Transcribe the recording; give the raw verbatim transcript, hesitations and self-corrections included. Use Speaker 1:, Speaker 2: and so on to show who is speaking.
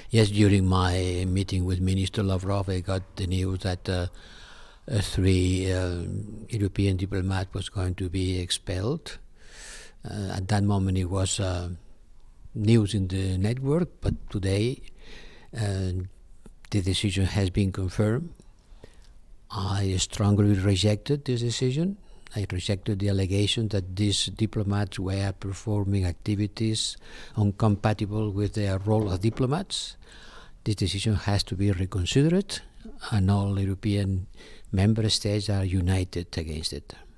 Speaker 1: Yes, during my meeting with Minister Lavrov, I got the news that uh, uh, three uh, European diplomats was going to be expelled. Uh, at that moment, it was uh, news in the network, but today uh, the decision has been confirmed. I strongly rejected this decision. I rejected the allegation that these diplomats were performing activities incompatible with their role as diplomats. This decision has to be reconsidered, and all European member states are united against it.